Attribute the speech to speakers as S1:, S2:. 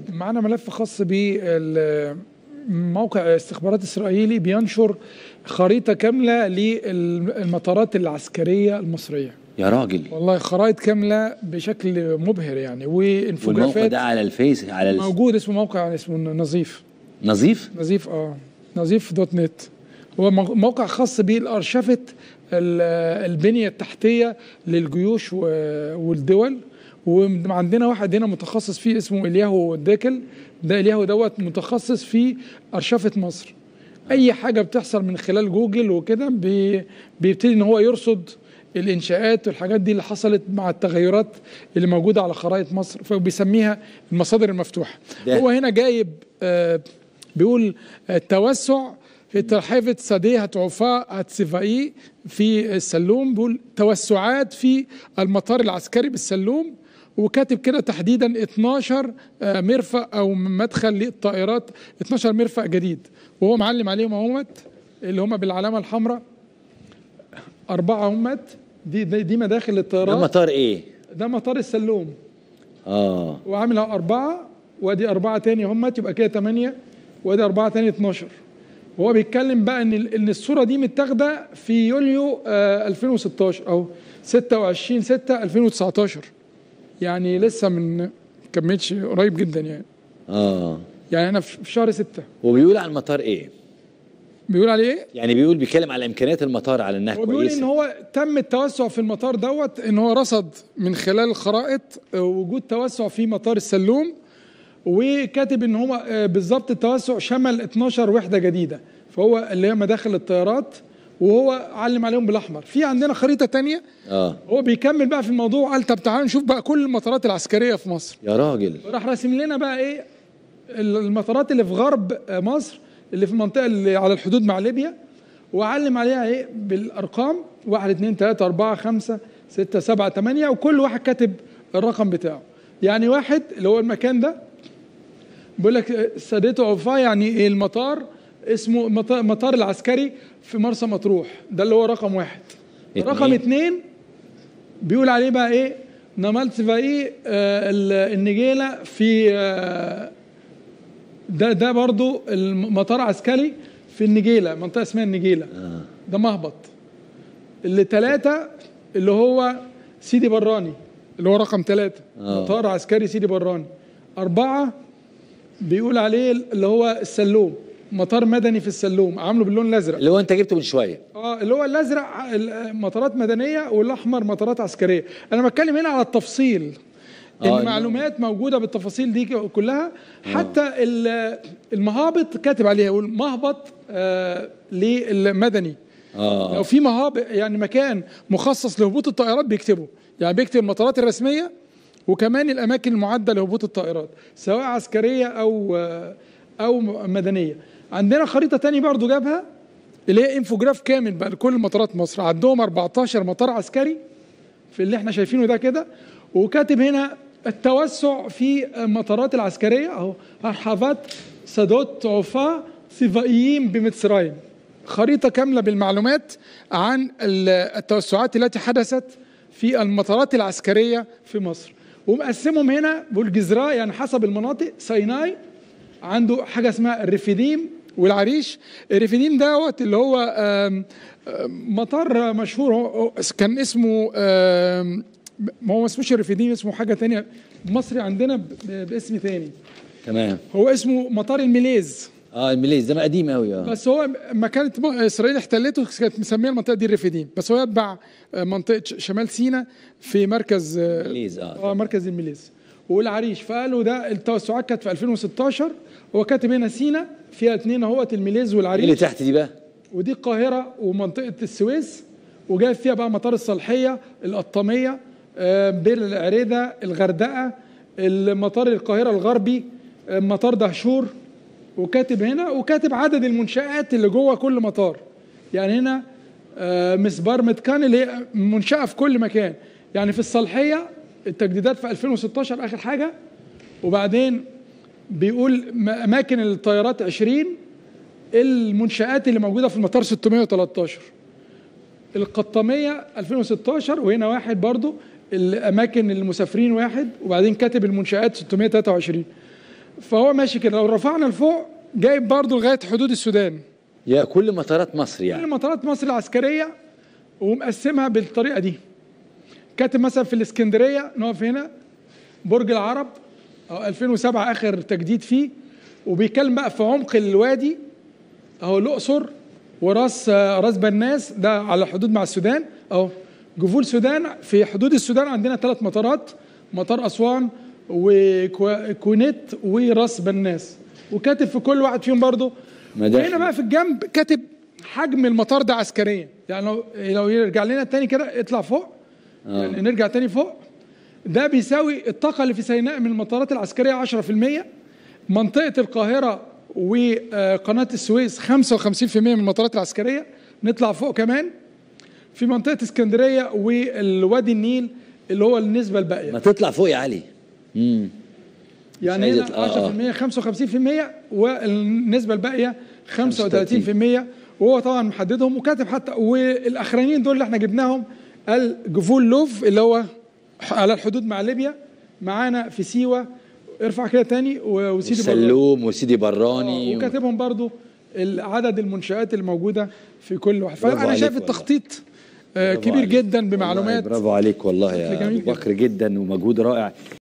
S1: معانا ملف خاص بموقع استخبارات إسرائيلي بينشر خريطة كاملة للمطارات العسكرية المصرية.
S2: يا راجل
S1: والله خرائط كاملة بشكل مبهر يعني، وانفوجرافات.
S2: والموقع ده على الفيس
S1: موجود، اسمه موقع اسمه نظيف.
S2: نظيف
S1: نظيف دوت نت. هو موقع خاص بالأرشفة البنية التحتية للجيوش والدول. وعندنا واحد هنا متخصص فيه اسمه إلياهو داكل. ده إلياهو دوت متخصص في أرشفة مصر. أي حاجة بتحصل من خلال جوجل وكده بيبتدي إن هو يرصد الإنشاءات والحاجات دي اللي حصلت مع التغيرات اللي موجودة على خرائط مصر، فبيسميها المصادر المفتوحة. هو هنا جايب بيقول التوسع في ترحيفة سديه هتعوفاء هتسفائي في السلوم. بيقول توسعات في المطار العسكري بالسلوم، وكاتب كده تحديدا 12 مرفأ أو مدخل للطائرات، 12 مرفأ جديد، وهو معلم عليهم اهمت اللي هم بالعلامة الحمراء 4 همت. دي مداخل للطيارات.
S2: ده مطار ايه؟
S1: ده مطار السلوم. وعامل 4، وادي 4 تاني همت، يبقى كده 8، وادي 4 تاني 12. وهو بيتكلم بقى ان الصورة دي متاخدة في يوليو 2016 او 26/6/2019، يعني لسه من كملتش قريب جدا يعني. يعني انا في شهر 6.
S2: وبيقول على المطار ايه؟
S1: بيقول عليه ايه؟
S2: يعني بيتكلم على امكانيات المطار، على انها كويسه.
S1: بيقول ان هو تم التوسع في المطار دوت، ان هو رصد من خلال الخرائط وجود توسع في مطار السلوم، وكاتب ان هو بالظبط التوسع شمل 12 وحده جديده، فهو اللي هي مداخل الطيارات، وهو علم عليهم بالاحمر. في عندنا خريطه ثانيه هو بيكمل بقى في الموضوع، قال طب تعالوا نشوف بقى كل المطارات العسكريه في مصر.
S2: يا راجل
S1: راح راسم لنا بقى ايه المطارات اللي في غرب مصر، اللي في المنطقه اللي على الحدود مع ليبيا، وعلم عليها ايه بالارقام 1 2 3 4 5 6 7 8، وكل واحد كاتب الرقم بتاعه. يعني واحد اللي هو المكان ده بيقول لك سديه عوفاء، يعني المطار اسمه مطار العسكري في مرسى مطروح، ده اللي هو رقم 1. رقم 2 بيقول عليه بقى ايه نمال سفائي النجيله في ده برضو المطار عسكري في النجيله، منطقه اسمها النجيله. ده مهبط. اللي 3 اللي هو سيدي براني، اللي هو رقم 3 مطار عسكري سيدي براني. 4 بيقول عليه اللي هو السلوم، مطار مدني في السلوم، عامله باللون الازرق
S2: اللي هو انت جبته من شويه.
S1: اللي هو الازرق مطارات مدنيه، والاحمر مطارات عسكريه. انا بتكلم هنا على التفصيل، المعلومات موجوده بالتفاصيل دي كلها. حتى المهابط كاتب عليها، يقول مهبط للمدني. لو في مهابط يعني مكان مخصص لهبوط الطائرات بيكتبه، يعني بيكتب المطارات الرسميه وكمان الاماكن المعده لهبوط الطائرات سواء عسكريه او مدنيه. عندنا خريطه تاني برضو جابها، اللي هي انفوجراف كامل بقى لكل مطارات مصر. عندهم 14 مطار عسكري في اللي احنا شايفينه ده كده، وكاتب هنا التوسع في المطارات العسكريه اهو هرحفات سدوت عوفاء سيفائيين بمصرايم. خريطه كامله بالمعلومات عن التوسعات التي حدثت في المطارات العسكريه في مصر، ومقسمهم هنا بالجزراء، يعني حسب المناطق. سيناء عنده حاجه اسمها الرفيديم والعريش. الرفيديم دوت اللي هو مطار مشهور، كان اسمه ما هو ما اسموش الرفيديم، اسمه حاجه ثانيه مصري عندنا باسم ثاني.
S2: تمام.
S1: هو اسمه مطار الميليز.
S2: الميليز ده قديم قوي.
S1: بس هو ما كانت اسرائيل احتلته كانت مسميه المنطقه دي الرفيديم، بس هو يتبع منطقه شمال سيناء في مركز
S2: الميليز.
S1: مركز الميليز والعريش. فقالوا ده التوسعات كانت في 2016. هو كاتب هنا سيناء فيها 2 اهوت، الميليز والعريش.
S2: اللي تحت دي بقى
S1: ودي القاهره ومنطقه السويس، وجايب فيها بقى مطار الصالحيه، القطاميه، بير العريده، الغردقه، المطار القاهره الغربي، مطار دهشور. وكاتب هنا، وكاتب عدد المنشآت اللي جوه كل مطار. يعني هنا مسبار متكان اللي هي منشأة في كل مكان. يعني في الصالحية التجديدات في 2016 آخر حاجة، وبعدين بيقول أماكن الطيارات 20. المنشآت اللي موجودة في المطار 613. القطامية 2016 وهنا 1 برضو. الأماكن المسافرين 1، وبعدين كاتب المنشآت 623. فهو ماشي كده. لو رفعنا لفوق جايب برضو لغايه حدود السودان،
S2: يا كل مطارات مصر
S1: كل
S2: يعني.
S1: مطارات مصر العسكريه، ومقسمها بالطريقه دي. كاتب مثلا في الاسكندريه نقف هنا برج العرب 2007 اخر تجديد فيه، وبيتكلم بقى في عمق الوادي اهو الاقصر راس بناس ده على الحدود مع السودان اهو. جفول سودان في حدود السودان عندنا 3 مطارات، مطار اسوان وكونيت وراس بناس، وكاتب في كل واحد فيهم برضه. وهنا بقى في الجنب كاتب حجم المطار ده عسكريا، يعني لو يرجع لنا تاني كده اطلع فوق، يعني نرجع تاني فوق، ده بيساوي الطاقة اللي في سيناء من المطارات العسكرية 10%، منطقة القاهرة وقناة السويس 55% من المطارات العسكرية. نطلع فوق كمان في منطقة اسكندرية والوادي النيل اللي هو النسبة الباقية.
S2: ما تطلع فوق يا علي.
S1: يعني هنا 10% 55% والنسبة الباقية 35%، وهو طبعا محددهم وكاتب حتى. والاخرانيين دول اللي احنا جبناهم الجفول لوف اللي هو على الحدود مع ليبيا، معانا في سيوة، ارفع كده تاني، وسيدي
S2: سلوم وسيدي براني
S1: وكاتبهم برضو عدد المنشآت الموجودة في كل واحد. فأنا شايف التخطيط كبير جدا بمعلومات.
S2: برافو عليك والله يا أبو بكر، جدا ومجهود رائع.